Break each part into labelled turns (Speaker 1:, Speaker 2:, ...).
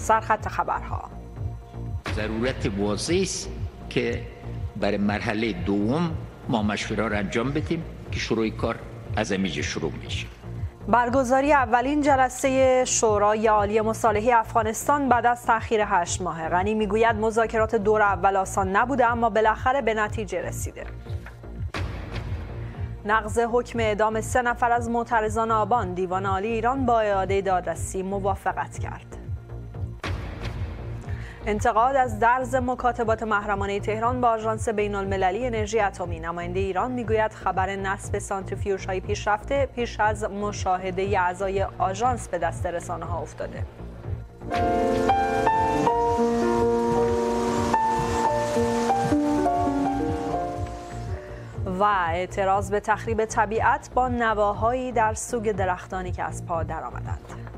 Speaker 1: سرخط خبرها.
Speaker 2: ضرورت واضح است که برای مرحله دوم ما مشوره را انجام بدیم که شروع کار از اینجا شروع میشه.
Speaker 1: برگزاری اولین جلسه شورای عالی مصالحه افغانستان بعد از تأخیر 8 ماه. غنی میگوید مذاکرات دور اول آسان نبوده اما بالاخره به نتیجه رسیده. نقض حکم اعدام 3 نفر از معترضان آبان، دیوان عالی ایران با اعاده دادرسی موافقت کرد. انتقاد از درز مکاتبات محرمانه تهران با آژانس بین‌المللی انرژی اتمی. نماینده ایران میگوید خبر نصب سانتریفیوژهای پیشرفته پیش از مشاهده اعضای آژانس به دست رسانه‌ها افتاده. و اعتراض به تخریب طبیعت با نواهایی در سوگ درختانی که از پا درآمدند.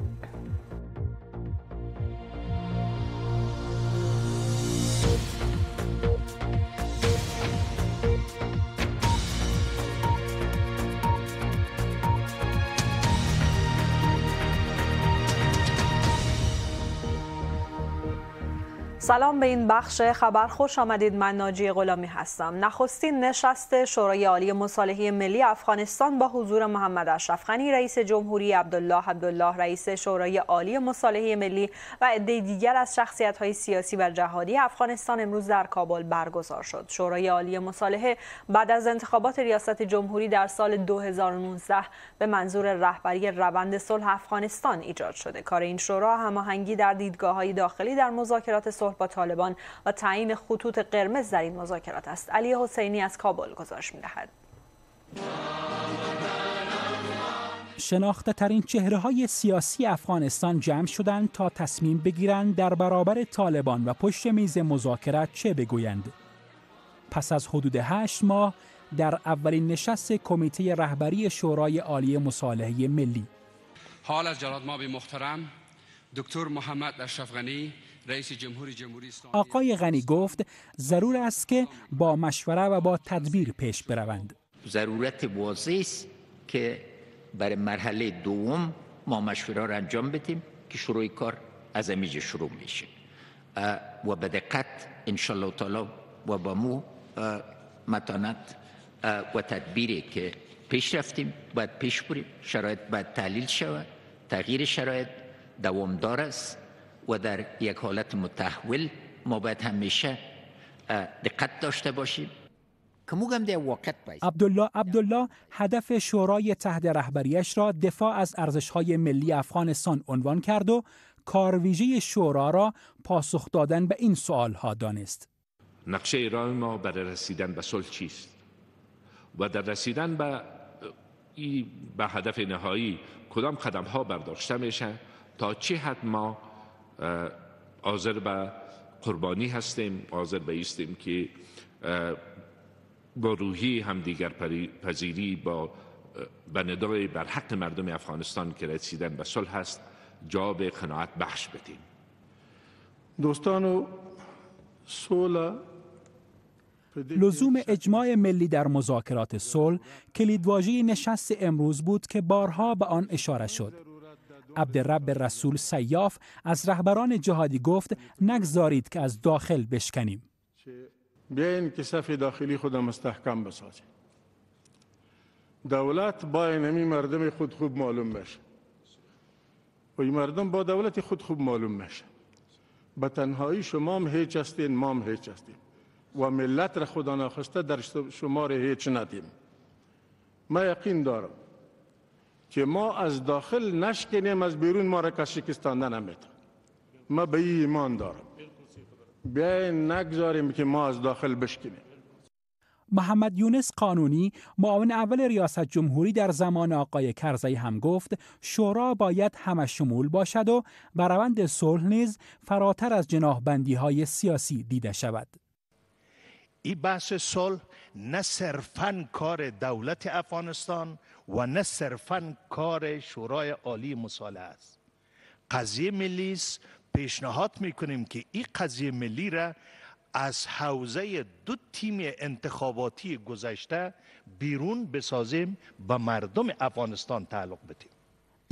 Speaker 1: سلام به این بخش خبر، خوش آمدید. من ناجی غلامی هستم. نخستین نشست شورای عالی مصالحه ملی افغانستان با حضور محمد اشرف غنی رئیس جمهوری، عبدالله رئیس شورای عالی مصالحه ملی و عده دیگر از شخصیت‌های سیاسی و جهادی افغانستان امروز در کابل برگزار شد. شورای عالی مصالحه بعد از انتخابات ریاست جمهوری در سال 2019 به منظور رهبری روند صلح افغانستان ایجاد شده. کار این شورا هماهنگی در دیدگاه‌های داخلی در مذاکرات صلح با طالبان و تعیین خطوط قرمز در این مذاکرات است. علی حسینی از کابل گزارش می‌دهد.
Speaker 3: شناخته ترین چهره‌های سیاسی افغانستان جمع شدند تا تصمیم بگیرند در برابر طالبان و پشت میز مذاکرات چه بگویند. پس از حدود 8 ماه در اولین نشست کمیته رهبری شورای عالی مصالحه ملی،
Speaker 4: حال از جناب محترم دکتر محمد اشرف غنی رئیس جمهوری اسلامی
Speaker 3: آقای غنی گفت ضرور است که با مشوره و با تدبیر پیش بروند.
Speaker 2: ضرورت واضح است که برای مرحله دوم ما مشوره را انجام بدیم که شروع کار از اینجا شروع میشه و به دقت ان شاء الله تعالی و با مو متانت و تدبیری که پیش رفتیم باید پیش بریم. شرایط باید تحلیل شود. تغییر شرایط دوامدار است و در یک حالت متحول ما باید همیشه دقت داشته باشیم.
Speaker 3: عبدالله هدف شورای تحت رهبریش را دفاع از ارزش‌های ملی افغانستان عنوان کرد و کارویژه شورا را پاسخ دادن به این سوال‌ها دانست.
Speaker 5: نقشه راه ما برای رسیدن به صلح چیست و در رسیدن به هدف نهایی کدام قدم‌ها برداشته میشه، تا چه حد ما حاضر به قربانی هستیم، حاضر به ایستیم که با روحی همدیگر پذیری به ندای بر حق مردم افغانستان که رسیدن به صلح است جواب قناعت بخش بدیم.
Speaker 6: دوستان، صلح
Speaker 3: لزوم اجماع ملی در مذاکرات صلح کلیدواژه نشست امروز بود که بارها به آن اشاره شد. عبدالرب رسول سیاف از رهبران جهادی گفت نگذارید که از داخل بشکنیم.
Speaker 6: بیاین که صف داخلی خود مستحکم بسازیم. دولت با اینمی مردم خود خوب معلوم بشه و این مردم با دولت خود خوب معلوم بشه. به تنهایی شما هم هیچ هستین، ما هم هیچ هستیم و ملت را خدا ناخواسته در شمار هیچ ندیم. ما یقین دارم که ما از داخل نشکنیم، از بیرون ما را کسی شکستانده نمیتونه. ما به این ایمان دارم. بیاین نگذاریم که ما از داخل بشکنیم.
Speaker 3: محمد یونس قانونی معاون اول ریاست جمهوری در زمان آقای کرزی هم گفت شورا باید همه شمول باشد و بر روند صلح نیز فراتر از جناح‌بندی‌های سیاسی دیده شود.
Speaker 7: این بحث صلح نه صرفاً کار دولت افغانستان و نه صرفاً کار شورای عالی مصالحه است. قضیه ملی است. پیشنهاد میکنیم که این قضیه ملی را از حوزه دو تیم انتخاباتی گذشته بیرون بسازیم، به مردم افغانستان تعلق بدیم.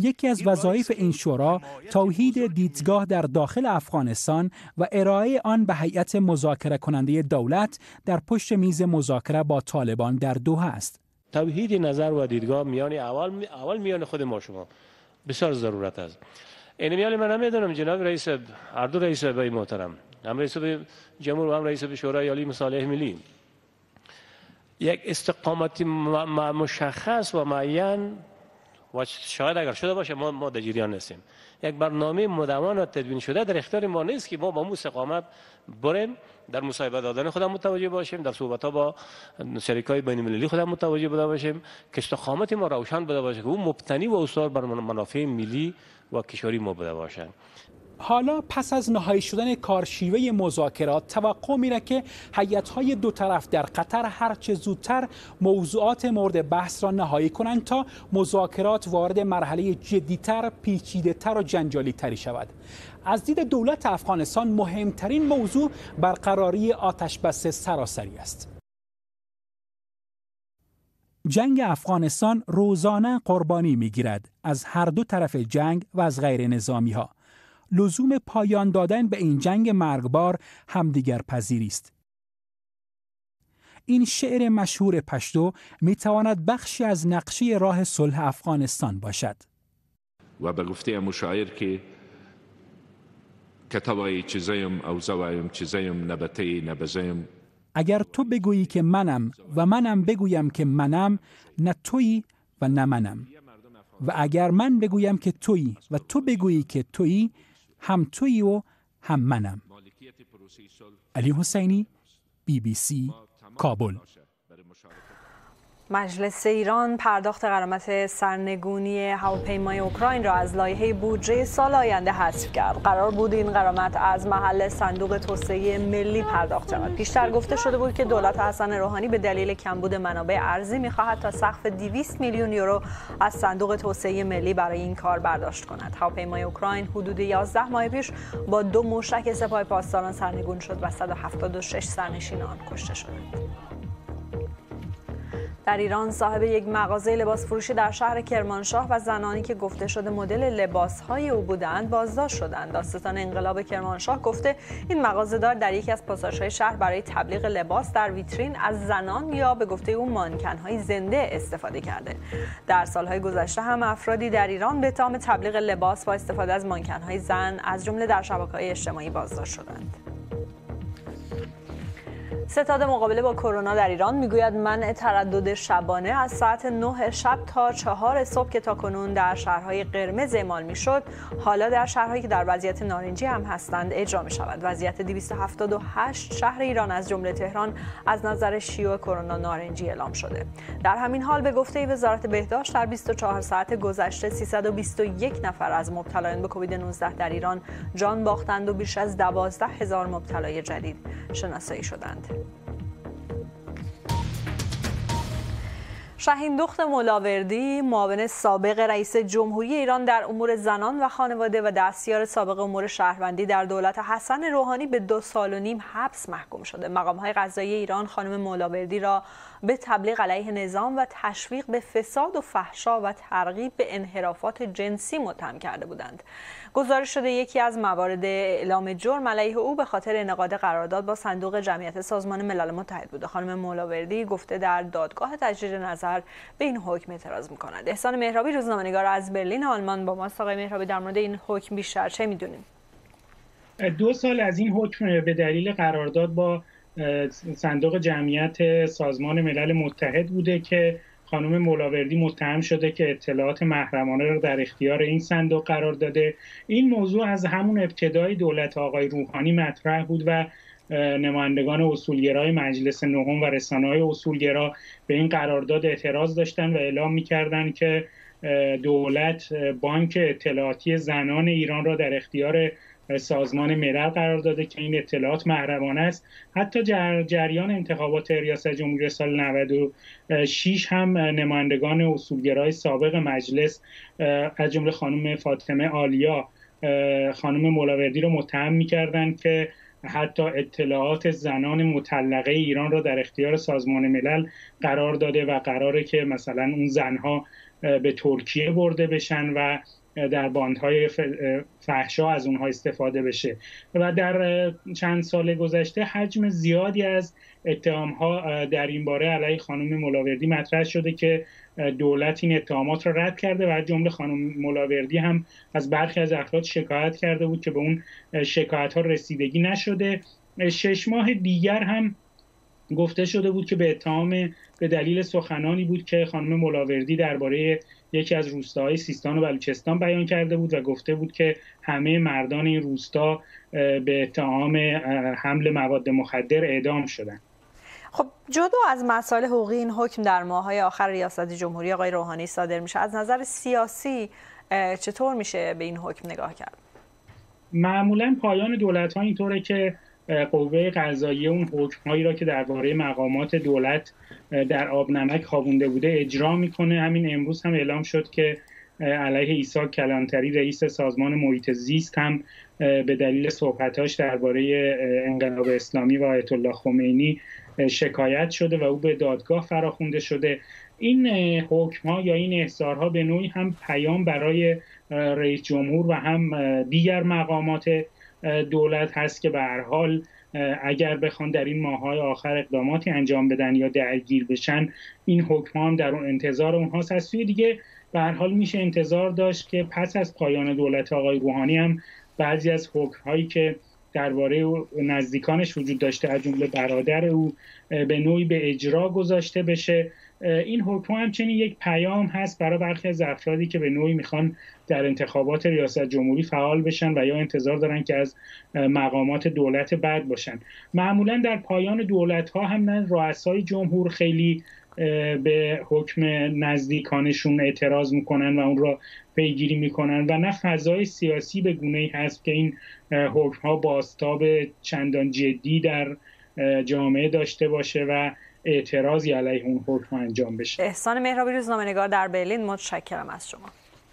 Speaker 3: یکی از وظایف این شورا توحید دیدگاه در داخل افغانستان و ارائه آن به هیئت مذاکره کننده دولت در پشت میز مذاکره با طالبان در دوحه است.
Speaker 8: توحید نظر و دیدگاه میان اول میان خود ما شما بسیار ضرورت است. این میال من نمیدونم جناب رئیس هر دو رئیس به محترم، هم رئیس جمهور و هم رئیس شورای عالی مصالح ملی، یک استقامتی مشخص و معین و شاید اگر شده باشه ما در جریان هستیم. یک برنامه مدون و تدوین شده در اختیار ما نیست که ما با مو استقامت بریم در مصاحبه دادن خودم متوجه باشیم، در صحبت ها با شریکای بین المللی خودم متوجه بوده باشیم که استقامت ما روشن بوده باشه که اون مبتنی و استوار بر منافع ملی و کشوری ما بوده باشه.
Speaker 3: حالا پس از نهایی شدن کارشیوه مذاکرات توقع میره که هیئت‌های دو طرف در قطر هرچه زودتر موضوعات مورد بحث را نهایی کنند تا مذاکرات وارد مرحله جدی‌تر، پیچیده‌تر و جنجالی‌تری شود. از دید دولت افغانستان مهمترین موضوع برقراری آتش‌بس سراسری است. جنگ افغانستان روزانه قربانی می‌گیرد از هر دو طرف جنگ و از غیر نظامی‌ها. لزوم پایان دادن به این جنگ مرگبار همدیگر پذیری است. این شعر مشهور پشتو میتواند بخشی از نقشه راه صلح افغانستان باشد.
Speaker 5: و به گفته مشاعر که کتابای چیزایم او زوایم چیزایم نبته نبزایم،
Speaker 3: اگر تو بگویی که منم و منم بگویم که منم، نه تویی و نه منم. و اگر من بگویم که تویی و تو بگویی که تویی، هم تویی و هم منم. علی حسینی، BBC، کابل.
Speaker 1: مجلس ایران پرداخت غرامت سرنگونی هواپیمای اوکراین را از لایحه بودجه سال آینده حذف کرد. قرار بود این غرامت از محل صندوق توسعه ملی پرداخت شود. پیشتر گفته شده بود که دولت حسن روحانی به دلیل کمبود منابع ارزی می‌خواهد تا سقف 200 میلیون یورو از صندوق توسعه ملی برای این کار برداشت کند. هواپیمای اوکراین حدود 11 ماه پیش با 2 موشک سپاه پاسداران سرنگون شد و 176 سرنشین آن کشته شدند. در ایران صاحب یک مغازه لباس فروشی در شهر کرمانشاه و زنانی که گفته شده مدل لباس‌های او بودند بازداشت شدند. دادستان انقلاب کرمانشاه گفته این مغازه‌دار در یکی از پاساژهای شهر برای تبلیغ لباس در ویترین از زنان یا به گفته او مانکن‌های زنده استفاده کرده. در سال‌های گذشته هم افرادی در ایران به اتهام تبلیغ لباس با استفاده از مانکن‌های زن از جمله در شبکه‌های اجتماعی بازداشت شدند. ستاد مقابله با کرونا در ایران میگوید منع تردد شبانه از ساعت 9 شب تا 4 صبح که تاکنون در شهرهای قرمز اعمال میشد، حالا در شهرهایی که در وضعیت نارنجی هم هستند اجرا می شود. وضعیت 278 شهر ایران از جمله تهران از نظر شیوع کرونا نارنجی اعلام شده. در همین حال به گفته وزارت بهداشت در 24 ساعت گذشته 321 نفر از مبتلایان به کووید 19 در ایران جان باختند و بیش از 12,000 مبتلای جدید شناسایی شدند. شاهین دخت مولاوردی، معاون سابق رئیس جمهوری ایران در امور زنان و خانواده و دستیار سابق امور شهروندی در دولت حسن روحانی به 2.5 سال حبس محکوم شده. مقام‌های قضایی ایران خانم مولاوردی را به تبلیغ علیه نظام و تشویق به فساد و فحشا و ترغیب به انحرافات جنسی متهم کرده بودند. گزارش شده یکی از موارد اعلام جرم علیه او به خاطر انعقاد قرارداد با صندوق جمعیت سازمان ملل متحد بوده. خانم مولاوردی گفته در دادگاه تجدید نظر به این حکم اعتراض می‌کند. احسان مهرابی روزنامه‌نگار از برلین آلمان با ماست. آقای مهرابی، در مورد این حکم بیشتر چه می‌دونیم؟
Speaker 9: 2 سال از این حکم به دلیل قرارداد با صندوق جمعیت سازمان ملل متحد بوده که خانم مولاوردی متهم شده که اطلاعات محرمانه را در اختیار این صندوق قرار داده. این موضوع از همون ابتدای دولت آقای روحانی مطرح بود و نمایندگان اصولگرای مجلس نهم و رسانه‌های اصولگرا به این قرارداد اعتراض داشتن و اعلام می‌کردند که دولت بانک اطلاعاتی زنان ایران را در اختیار سازمان ملل قرار داده که این اطلاعات محرمانه است. حتی جریان انتخابات ریاست جمهوری سال 96 هم نمایندگان اصولگرای سابق مجلس از جمله خانم فاطمه آلیا خانم مولاوردی رو متهم می‌کردند که حتی اطلاعات زنان مطلقه ایران را در اختیار سازمان ملل قرار داده و قراره که مثلا اون زنها به ترکیه برده بشن و در باندهای فحشا از اونها استفاده بشه. و در چند سال گذشته حجم زیادی از اتهام‌ها در این باره علیه خانم ملاوردی مطرح شده که دولت این اتهامات را رد کرده و از جمله خانم ملاوردی هم از برخی از افراد شکایت کرده بود که به اون شکایت‌ها رسیدگی نشده. 6 ماه دیگر هم گفته شده بود که به اتهام به دلیل سخنانی بود که خانم ملاوردی درباره یکی از روستاهای سیستان و بلوچستان بیان کرده بود و گفته بود که همه مردان این روستا به اتهام حمل مواد مخدر اعدام شدند.
Speaker 1: خب جدا از مسائل حقوقی، این حکم در ماه‌های آخر ریاست جمهوری آقای روحانی صادر میشه. از نظر سیاسی چطور میشه به این حکم نگاه کرد؟
Speaker 9: معمولا پایان دولت‌ها اینطوره که قوه قضاییه اون حکم‌هایی را که درباره مقامات دولت در آب نمک خوابونده بوده اجرا میکنه. همین امروز هم اعلام شد که علیه عیسی کلانتری رئیس سازمان محیط زیست هم به دلیل صحبتاش درباره انقلاب اسلامی و آیت الله خمینی شکایت شده و او به دادگاه فراخوانده شده. این حکم‌ها یا این احضارها به نوعی هم پیام برای رئیس جمهور و هم دیگر مقامات دولت هست که به هر حال اگر بخوان در این ماه‌های آخر اقداماتی انجام بدن یا درگیر بشن، این حکم‌ها هم در انتظار اونهاست. از سوی دیگه به هر حال میشه انتظار داشت که پس از پایان دولت آقای روحانی هم بعضی از حکم‌هایی که درباره نزدیکانش وجود داشته از جمله برادر او به نوعی به اجرا گذاشته بشه. این حکم همچنین یک پیام هست برای برخی از افرادی که به نوعی میخوان در انتخابات ریاست جمهوری فعال بشن و یا انتظار دارن که از مقامات دولت بعد باشن. معمولا در پایان دولت‌ها هم نه رؤسای جمهور خیلی به حکم نزدیکانشون اعتراض میکنن و اون را پیگیری میکنن و نه فضای سیاسی به گونه‌ای هست که این حکم‌ها بازتاب چندان جدی در جامعه داشته باشه و اعتراضی علیه اون حکم انجام بشه.
Speaker 1: احسان مهرابی، روزنامه‌نگار در برلین، متشکرم از شما.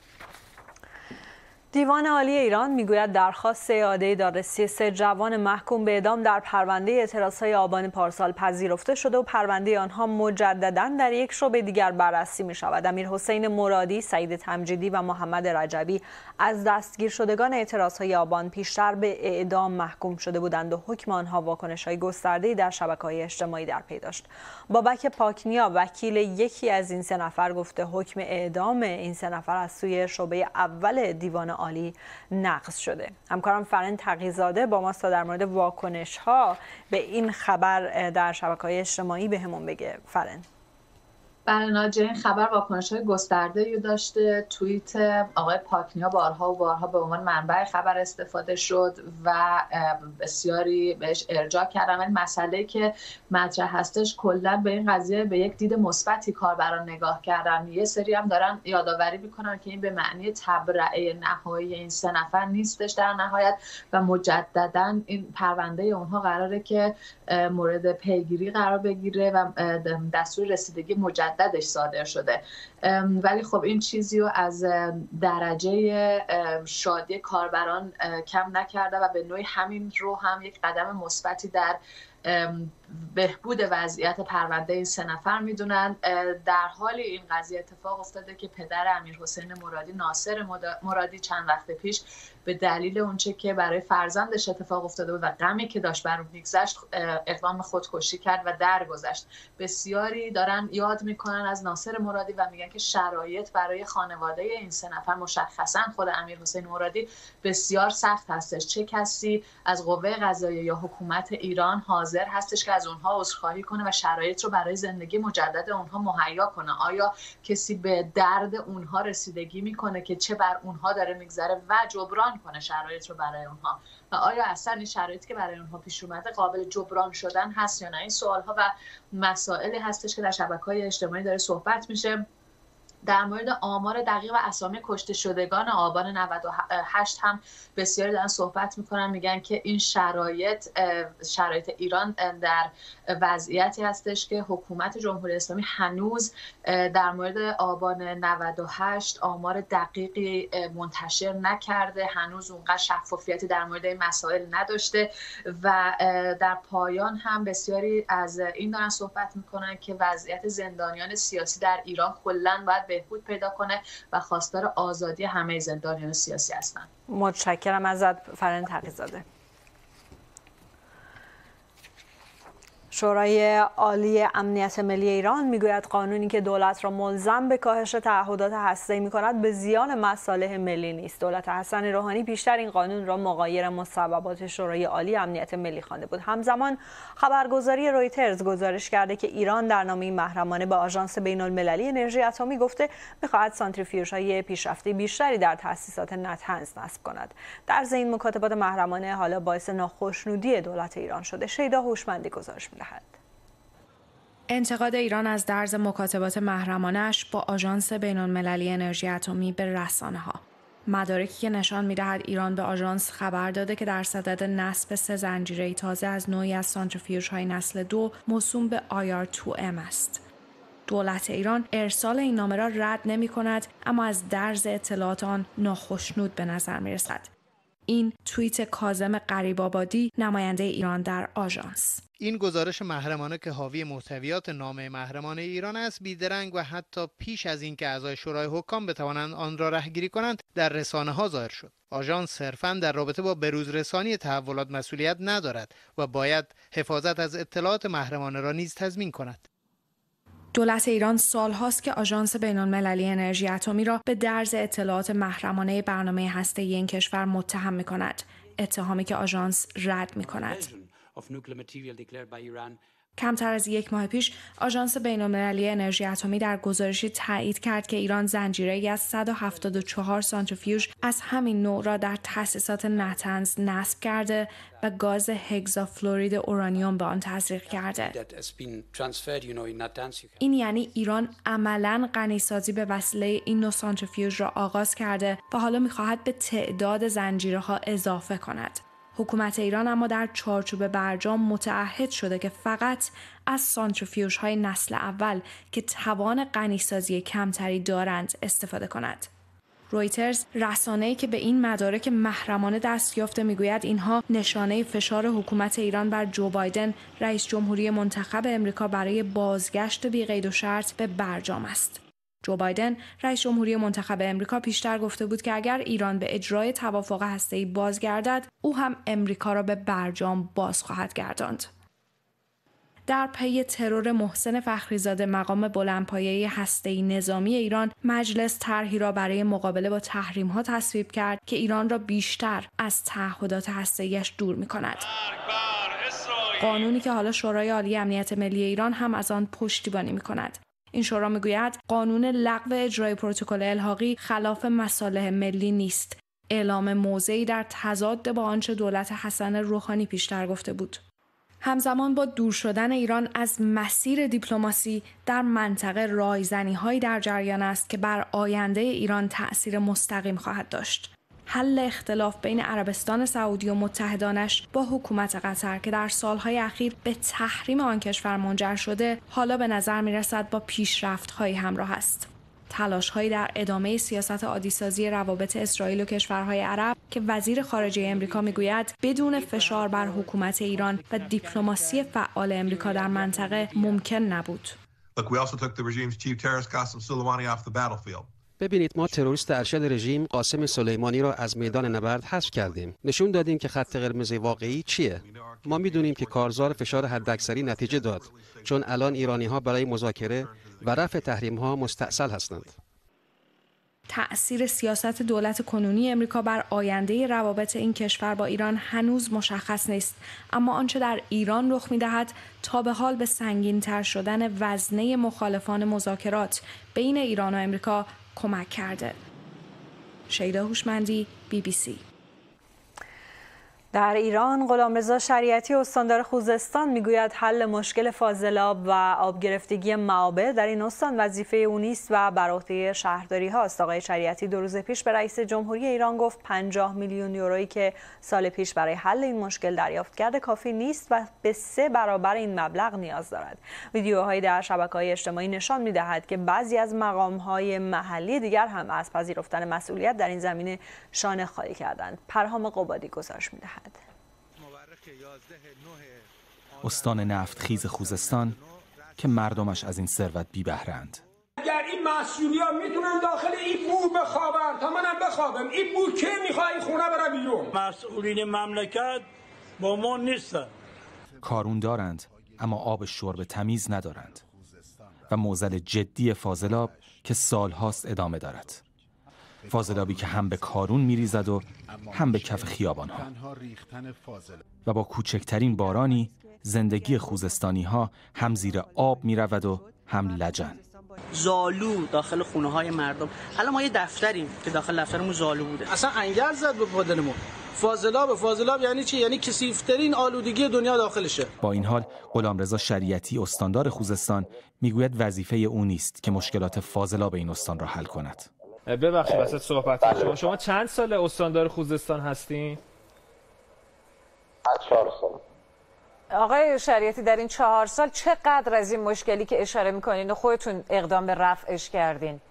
Speaker 1: دیوان عالی ایران میگوید درخواست اعاده دادرسی 3 جوان محکوم به اعدام در پرونده اعتراض‌های آبان پارسال پذیرفته شده و پرونده آنها مجدداً در یک شعبه دیگر بررسی می‌شود. امیرحسین مرادی، سعید تمجیدی و محمد رجبی از دستگیر شدگان اعتراض‌های آبان پیشتر به اعدام محکوم شده بودند و حکم آنها واکنش‌های گسترده‌ای در شبکه‌های اجتماعی در پی داشت. بابک پاکنیا، وکیل یکی از این 3 نفر، گفته حکم اعدام این 3 نفر از سوی شعبه اول دیوان عالی نقض شده. همکارم فرن تقی‌زاده با ما تا در مورد واکنش‌ها به این خبر در شبکه‌های اجتماعی بهمون بگه. فرن.
Speaker 10: بله ناجی، این خبر واکنش‌های گسترده‌ای داشته. توییت آقای پاکنیا بارها و بارها به عنوان منبع خبر استفاده شد و بسیاری بهش ارجاع کردن. این مسئله که مطرح هستش کلاً به این قضیه به یک دید مثبتی کاربران نگاه کردن. یه سری هم دارن یادآوری میکنن که این به معنی تبرئه نهایی این 3 نفر نیستش در نهایت و مجدداً این پرونده اونها قراره که مورد پیگیری قرار بگیره و دستور رسیدگی مجددش صادر شده. ولی خب این چیزی رو از درجه شادی کاربران کم نکرده و به نوعی همین رو هم یک قدم مثبتی در بهبود وضعیت پرونده این 3 نفر میدونن. در حالی این قضیه اتفاق افتاده که پدر امیرحسین مرادی، ناصر مرادی، چند وقت پیش به دلیل اونچه که برای فرزندش اتفاق افتاده بود و غمی که داشت بر اون میگذشت اقدام خودکشی کرد و درگذشت. بسیاری دارن یاد میکنن از ناصر مرادی و میگن که شرایط برای خانواده این 3 نفر، مشخصا خود امیرحسین مرادی، بسیار سخت هستش. چه کسی از قوه قضاییه یا حکومت ایران حاضر هستش که از اونها عذرخواهی کنه و شرایط رو برای زندگی مجدد اونها مهیا کنه؟ آیا کسی به درد اونها رسیدگی میکنه که چه بر اونها داره میگذره و جبران کنه شرایط رو برای اونها؟ و آیا اصلا این شرایطی که برای اونها پیش اومده قابل جبران شدن هست یا نه؟ این سوالها و مسائلی هستش که در شبکه‌های اجتماعی داره صحبت میشه. در مورد آمار دقیق و اسامی کشته شدگان آبان 98 هم بسیاری دارن صحبت میکنن. میگن که این شرایط ایران در وضعیتی هستش که حکومت جمهوری اسلامی هنوز در مورد آبان 98 آمار دقیقی منتشر نکرده، هنوز اونقدر شفافیتی در مورد این مسائل نداشته و در پایان هم بسیاری از این دارن صحبت میکنن که وضعیت زندانیان سیاسی در ایران کلاً باید بهبود پیدا کنه و خواستار آزادی همه زندانیان سیاسی هستند.
Speaker 1: متشکرم ازت فرن تقی‌زاده. شورای عالی امنیت ملی ایران میگوید قانونی که دولت را ملزم به کاهش تعهدات هسته‌ای می‌کند به زیان مصالح ملی نیست. دولت حسن روحانی بیشتر این قانون را مغایر مصوبات شورای عالی امنیت ملی خوانده بود. همزمان خبرگزاری رویترز گزارش کرده که ایران در نامه‌ای محرمانه به آژانس بین‌المللی انرژی اتمی گفته می‌خواهد سانتریفیوژهای پیشرفته بیشتری در تأسیسات نطنز نصب کند. در ضمن این مکاتبات محرمانه حالا باعث ناخشنودی دولت ایران شده. شیدا هوشمندی گزارش می‌دهد.
Speaker 11: انتقاد ایران از درز مکاتبات محرمانه‌اش با آژانس بین‌المللی انرژی اتمی به رسانه‌ها. مدارکی که نشان می‌دهد ایران به آژانس خبر داده که در صدد نصب 3 زنجیره تازه از نوعی از سانتریفیوژهای نسل 2 موسوم به IR2M است. دولت ایران ارسال این نامه را رد نمی‌کند، اما از درز اطلاعات آن ناخشنود به نظر می‌رسد. این توییت کاظم غریب‌آبادی، نماینده ایران در آژانس.
Speaker 12: این گزارش محرمانه که حاوی محتویات نامه محرمانه ایران است، بیدرنگ و حتی پیش از اینکه اعضای شورای حکام بتوانند آن را رهگیری کنند در رسانه‌ها ظاهر شد. آژانس صرفاً در رابطه با بروزرسانی تحولات مسئولیت ندارد و باید حفاظت از اطلاعات محرمانه را نیز تضمین کند.
Speaker 11: دولت ایران سالهاست که آژانس بین‌المللی انرژی اتمی را به درز اطلاعات محرمانه برنامه هسته‌ای این کشور متهم می‌کند، اتهامی که آژانس رد می‌کند. کمتر از 1 ماه پیش آژانس بین‌المللی انرژی اتمی در گزارشی تایید کرد که ایران زنجیره‌ای از 174 سانتریفیوژ از همین نوع را در تأسیسات نطنز نصب کرده و گاز هگزافلورید اورانیوم به آن تزریق کرده. این یعنی ایران عملاً غنیسازی به وسیله این نوع سانتریفیوژ را آغاز کرده و حالا می‌خواهد به تعداد زنجیره‌ها اضافه کند. حکومت ایران اما در چارچوب برجام متعهد شده که فقط از سانتریفیوژهای نسل اول که توان غنیسازی کمتری دارند استفاده کند. رویترز، رسانه‌ای که به این مدارک محرمانه دست یافته، میگوید اینها نشانه فشار حکومت ایران بر جو بایدن، رئیس جمهوری منتخب امریکا، برای بازگشت بی قید و شرط به برجام است. جو بایدن، رئیس جمهوری منتخب امریکا، پیشتر گفته بود که اگر ایران به اجرای توافق هسته‌ای بازگردد، او هم امریکا را به برجام باز خواهد گرداند. در پی ترور محسن فخریزاده، مقام بلندپایه هسته‌ای نظامی ایران، مجلس طرحی را برای مقابله با تحریم‌ها تصویب کرد که ایران را بیشتر از تعهدات هسته‌ایش دور می‌کند. قانونی که حالا شورای عالی امنیت ملی ایران هم از آن پشتیبانی می‌کند. این شورا میگوید قانون لغو اجرای پروتکل الحاقی خلاف مصالح ملی نیست. اعلام موضعی در تضاد با آنچه دولت حسن روحانی پیشتر گفته بود. همزمان با دور شدن ایران از مسیر دیپلماسی در منطقه رایزنی‌هایی در جریان است که بر آینده ایران تأثیر مستقیم خواهد داشت. حل اختلاف بین عربستان سعودی و متحدانش با حکومت قطر که در سالهای اخیر به تحریم آن کشور منجر شده، حالا به نظر می‌رسد با پیشرفت‌هایی همراه است. تلاش‌هایی در ادامه سیاست عادی‌سازی روابط اسرائیل و کشورهای عرب که وزیر خارجه امریکا میگوید بدون فشار بر حکومت ایران و دیپلماسی فعال امریکا در منطقه ممکن نبود.
Speaker 13: ببینید، ما تروریست ارشد رژیم قاسم سلیمانی را از میدان نبرد حذف کردیم. نشون دادیم که خط قرمز واقعی چیه. ما میدونیم که کارزار فشار حداکثری نتیجه داد، چون الان ایرانی‌ها برای مذاکره و رفع تحریم‌ها مستعسل هستند.
Speaker 11: تأثیر سیاست دولت کنونی امریکا بر آینده روابط این کشور با ایران هنوز مشخص نیست، اما آنچه در ایران رخ می‌دهد تا به حال به سنگین‌تر شدن وزنه مخالفان مذاکرات بین ایران و امریکا کمک کرده. شیدا هوشمندی، BBC.
Speaker 1: در ایران غلامرضا شریعتی استاندار خوزستان میگوید حل مشکل فاضلاب و آبگرفتگی معابر در این استان وظیفه او نیست و بر عهده شهرداری هاست. آقای شریعتی 2 روز پیش به رئیس جمهوری ایران گفت 50 میلیون یورویی که سال پیش برای حل این مشکل دریافت کرده کافی نیست و به 3 برابر این مبلغ نیاز دارد. ویدیوهایی در شبکه‌های اجتماعی نشان می‌دهد که بعضی از مقام‌های محلی دیگر هم از پذیرفتن مسئولیت در این زمینه شانه خالی کردند. پرهام قبادی گزارش می‌دهد.
Speaker 14: استان نفتخیز خوزستان که مردمش از این ثروت بی بهره‌اند. اگر این مسئولیان میتونن داخل این بو بخوابن تا منم بخوابم، این بو که میخوای خونه بره بیرون؟
Speaker 15: مسئولین مملکت با ما نیستن.
Speaker 16: کارون دارند اما آب شرب تمیز ندارند و معضل جدی فاضلاب که سالهاست ادامه دارد. فاضلابی که هم به کارون میریزد و هم به کف خیابانها و با کوچکترین بارانی زندگی خوزستانی ها هم زیر آب می رود و هم لجن.
Speaker 17: زالو داخل خونه های مردم. الان ما یه دفتریم که داخل دفترمون زالو بوده.
Speaker 18: اصلا انگل زد به بدنمون. فاضلاب یعنی چی؟ یعنی کثیف‌ترین آلودگی دنیا داخلشه.
Speaker 16: با این حال غلامرضا شریعتی استاندار خوزستان میگوید وظیفه او نیست که مشکلات فاضلاب این استان را حل کند.
Speaker 19: ببخشید واسه صحبت شما چند سال استاندار خوزستان هستین؟
Speaker 20: 4 سال.
Speaker 21: آقای شریعتی در این 4 سال چقدر از این مشکلی که اشاره میکنین و خودتون اقدام به رفعش کردین؟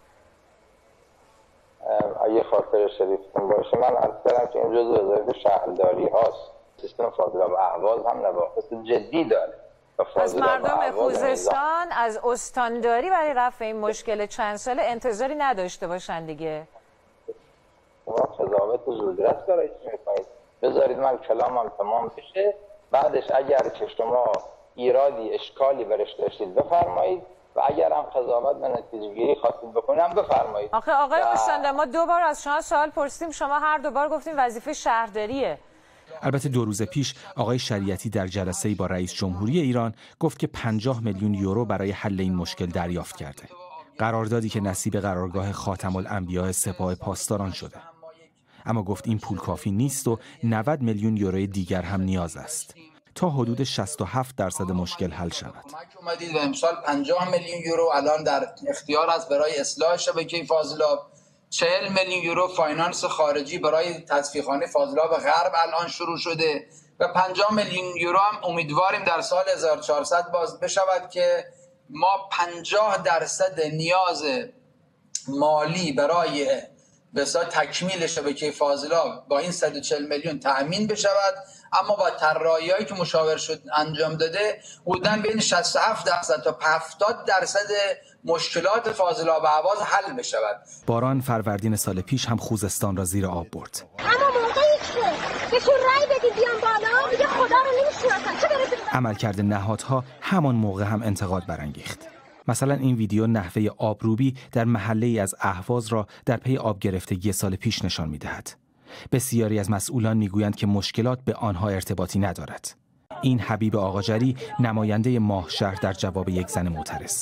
Speaker 20: اگه خاطر شریفتون باشه من عرض کردم که این جزء وظایف شهرداری هاست. سیستم فاضلاب اهواز هم نواقص جدی داره.
Speaker 21: از مردم خوزستان از استانداری برای رفع این مشکل چند ساله انتظاری نداشته باشن دیگه.
Speaker 20: شما قضاوت و زودرس برای چی میکنید؟ بذارید من کلامم تمام بشه، بعدش اگر که شما ایرادی اشکالی برش داشتید بفرمایید و اگر هم قضاوت به نتیجه گیری خواستید بکنم بفرمایید.
Speaker 21: آقای استاندار ما 2 بار از شما سوال پرسیدیم، شما هر 2 بار گفتیم وظیفه شهرداریه.
Speaker 16: البته 2 روز پیش آقای شریعتی در جلسه‌ای با رئیس جمهوری ایران گفت که 50 میلیون یورو برای حل این مشکل دریافت کرده. قراردادی که نصیب قرارگاه خاتم الانبیاء سپاه پاسداران شده. اما گفت این پول کافی نیست و 90 میلیون یورو دیگر هم نیاز است تا حدود 67% مشکل حل شود.
Speaker 22: اومدید و امسال 50 میلیون یورو الان در اختیار است برای اصلاح شبکه فاضلاب. 40 میلیون یورو فاینانس خارجی برای تصفیه‌خانه فاضلاب غرب الان شروع شده و 50 میلیون یورو هم امیدواریم در سال 1400 باز بشود که ما 50% نیاز مالی برای به اصطلاح تکمیل شبکه فاضلاب با این 140 میلیون تأمین بشود. اما با طراحی‌هایی که مشاور شد انجام داده حدوداً بین 67% تا 70% مشکلات فاضلاب اهواز حل بشود.
Speaker 16: باران فروردین سال پیش هم خوزستان را زیر آب برد.
Speaker 23: اما موقعی که بهشون رأی بدید بیان بالا دیگه خدا رو نمی‌شناسن، چه برسه
Speaker 16: عملکرد نهادها همان موقع هم انتقاد برانگیخت. مثلا این ویدیو نحوه آبروبی در محله‌ای از اهواز را در پی آب گرفتگی سال پیش نشان می‌دهد. بسیاری از مسئولان میگویند که مشکلات به آنها ارتباطی ندارد. این حبیب آقاجری نماینده ماهشهر در جواب یک زن معترض.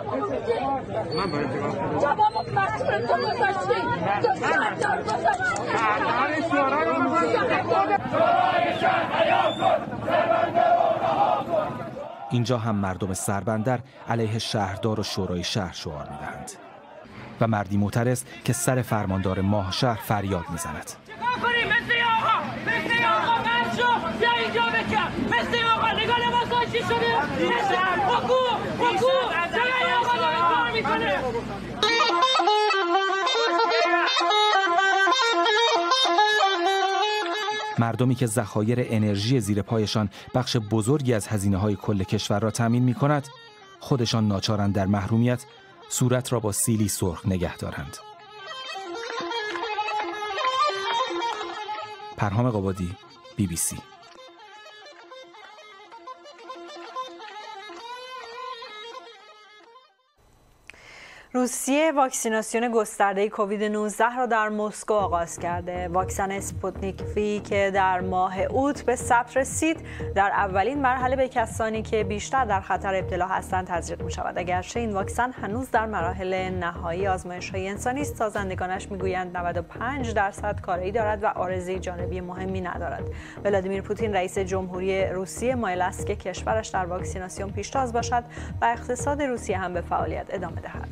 Speaker 16: اینجا هم مردم سربندر علیه شهردار و شورای شهر شعار می‌دهند و مردی معترض که سر فرماندار ماهشهر فریاد می‌زند. مردمی که ذخایر انرژی زیر پایشان بخش بزرگی از هزینه‌های کل کشور را تامین می‌کند، خودشان ناچارند در محرومیت صورت را با سیلی سرخ نگه دارند. پرهام قبادی، BBC.
Speaker 1: روسیه واکسیناسیون گسترده کووید 19 را در مسکو آغاز کرده. واکسن اسپوتنیک وی که در ماه اوت به ثبت رسید در اولین مرحله به کسانی که بیشتر در خطر ابتلا هستند تزریق می شود. اگرچه این واکسن هنوز در مراحل نهایی آزمایش‌های انسانی است، سازندگانش میگویند 95% کارایی دارد و عارضه جانبی مهمی ندارد. ولادیمیر پوتین رئیس جمهوری روسیه مایل است که کشورش در واکسیناسیون پیشتاز باشد و اقتصاد روسیه هم به فعالیت ادامه دهد.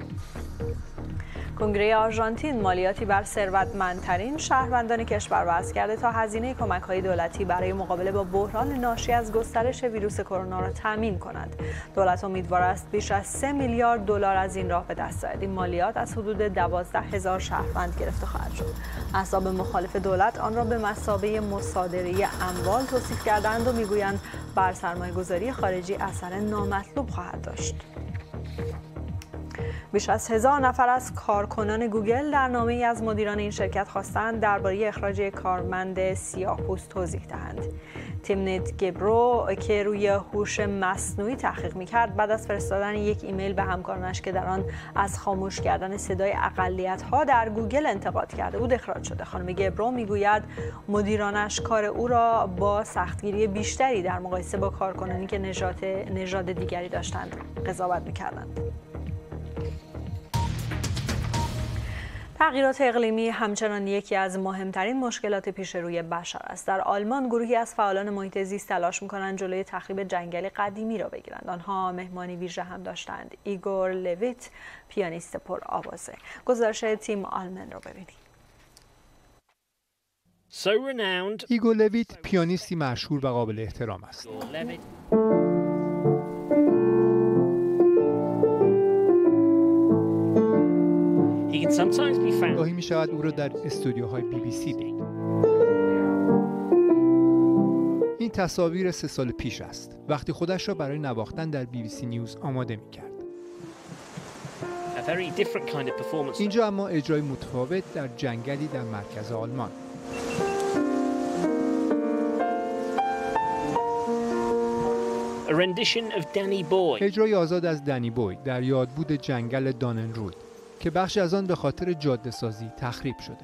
Speaker 1: کنگره آرژانتین مالیاتی بر ثروتمندترین شهروندان کشور وضع کرده تا هزینه کمک‌های دولتی برای مقابله با بحران ناشی از گسترش ویروس کرونا را تامین کند. دولت امیدوار است بیش از 3 میلیارد دلار از این راه به دست آید. این مالیات از حدود 12,000 شهروند گرفته خواهد شد. احزاب مخالف دولت آن را به مثابه مصادره اموال توصیف کردند و میگویند بر سرمایه‌گذاری خارجی اثر نامطلوب خواهد داشت. بیش از 1000 نفر از کارکنان گوگل در نامه‌ای از مدیران این شرکت خواستند درباره اخراج کارمند سیاه‌پوست توضیح دهند. تیمنیت گبرو که روی هوش مصنوعی تحقیق می‌کرد بعد از فرستادن یک ایمیل به همکارانش که در آن از خاموش کردن صدای اقلیت‌ها در گوگل انتقاد کرده بود اخراج شده. خانم گبرو میگوید مدیرانش کار او را با سختگیری بیشتری در مقایسه با کارکنانی که نژاد دیگری داشتند قضاوت می‌کردند. تغییرات اقلیمی همچنان یکی از مهمترین مشکلات پیش روی بشر است. در آلمان گروهی از فعالان محیط زیست تلاش می‌کنند جلوی تخریب جنگل قدیمی را بگیرند. آنها مهمانی ویژه هم داشتند. ایگور لویت، پیانیست پرآوازه. گزارش تیم آلمان را ببینید.
Speaker 2: ایگور لویت پیانیستی مشهور و قابل احترام است. گاهی می شود او را در استودیوهای BBC دید. این تصاویر 3 سال پیش است وقتی خودش را برای نواختن در BBC نیوز آماده می کرد. اینجا اما اجرای متفاوت در جنگلی در مرکز آلمان. اجرای آزاد از دنی بوی در یادبود جنگل داننرود که بخشی از آن به خاطر جاده سازی تخریب شده.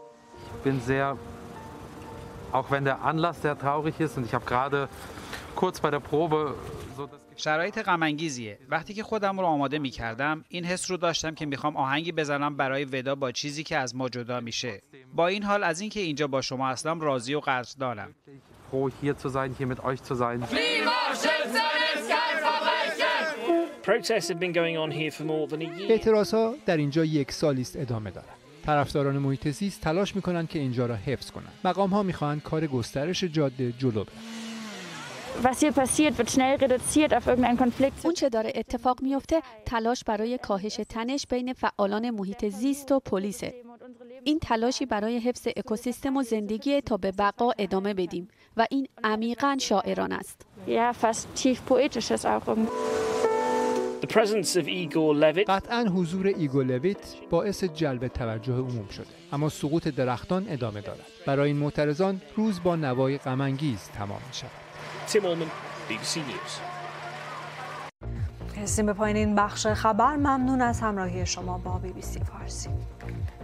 Speaker 4: شرایط غم انگیزیه. وقتی که خودم رو آماده می‌کردم این حس رو داشتم که می‌خوام آهنگی بزنم برای ودا با چیزی که از ما جدا میشه. با این حال از اینکه اینجا با شما هستم راضی و قدردانم.
Speaker 2: اعتراضها در اینجا 1 سالی است ادامه دارد. طرفداران محیط زیست تلاش می‌کنند که اینجا را حفظ کنند. مقام‌ها می‌خواهند کار گسترش جاده جلو بره.
Speaker 6: اون چه داره اتفاق میفته تلاش برای کاهش تنش بین فعالان محیط زیست و پلیسه. این تلاشی برای حفظ اکوسیستم و زندگی تا به بقا ادامه بدیم و این عمیقاً شاعرانه است.
Speaker 2: قطعاً حضور ایگور لویت باعث جلب توجه عموم شده، اما سقوط درختان ادامه دارد. برای این معترضان روز با نوای غم‌انگیز تمام می‌شود.
Speaker 1: تیم آلمان، BBC نیوز. رسیدیم به پایان این بخش خبر. ممنون از همراهی شما با BBC فارسی.